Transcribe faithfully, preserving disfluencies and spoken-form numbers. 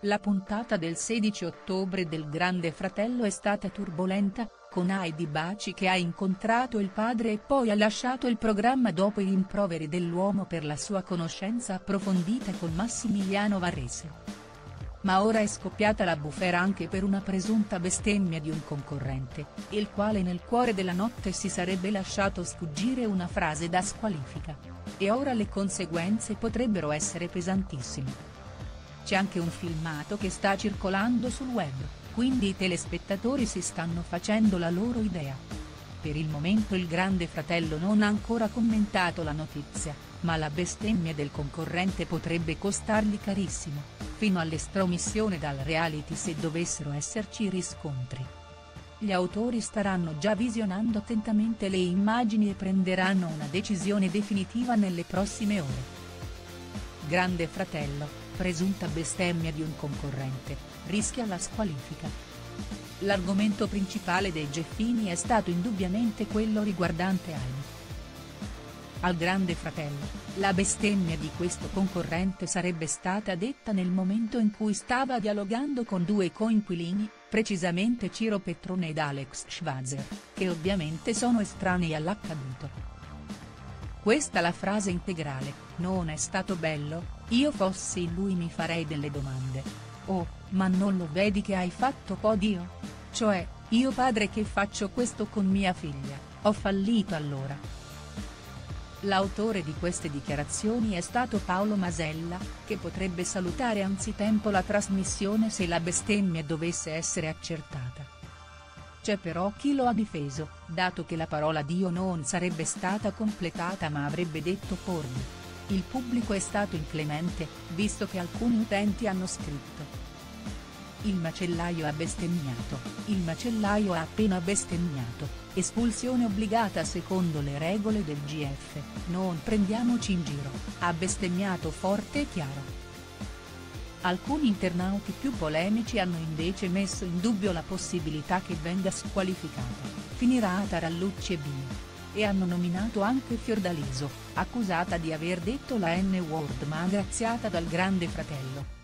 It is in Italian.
La puntata del sedici ottobre del Grande Fratello è stata turbolenta, con Heidi Baci che ha incontrato il padre e poi ha lasciato il programma dopo i rimproveri dell'uomo per la sua conoscenza approfondita con Massimiliano Varese. Ma ora è scoppiata la bufera anche per una presunta bestemmia di un concorrente, il quale nel cuore della notte si sarebbe lasciato sfuggire una frase da squalifica. E ora le conseguenze potrebbero essere pesantissime. C'è anche un filmato che sta circolando sul web, quindi i telespettatori si stanno facendo la loro idea. Per il momento il Grande Fratello non ha ancora commentato la notizia, ma la bestemmia del concorrente potrebbe costargli carissimo, fino all'estromissione dal reality se dovessero esserci riscontri. Gli autori staranno già visionando attentamente le immagini e prenderanno una decisione definitiva nelle prossime ore. Grande Fratello, presunta bestemmia di un concorrente, rischia la squalifica. L'argomento principale dei Geffini è stato indubbiamente quello riguardante Heidi. Al Grande Fratello, la bestemmia di questo concorrente sarebbe stata detta nel momento in cui stava dialogando con due coinquilini, precisamente Ciro Petrone ed Alex Schwarzer, che ovviamente sono estranei all'accaduto. Questa la frase integrale: "Non è stato bello, io fossi lui mi farei delle domande. Oh, ma non lo vedi che hai fatto podio? Cioè, io padre che faccio questo con mia figlia, ho fallito allora". L'autore di queste dichiarazioni è stato Paolo Masella, che potrebbe salutare anzitempo la trasmissione se la bestemmia dovesse essere accertata. C'è però chi lo ha difeso, dato che la parola Dio non sarebbe stata completata ma avrebbe detto porni. Il pubblico è stato inclemente, visto che alcuni utenti hanno scritto: "Il macellaio ha bestemmiato, il macellaio ha appena bestemmiato, espulsione obbligata secondo le regole del G F, non prendiamoci in giro, ha bestemmiato forte e chiaro". Alcuni internauti più polemici hanno invece messo in dubbio la possibilità che venga squalificata, finirà a tarallucci e bini. E hanno nominato anche Fiordaliso, accusata di aver detto la N-word ma graziata dal Grande Fratello.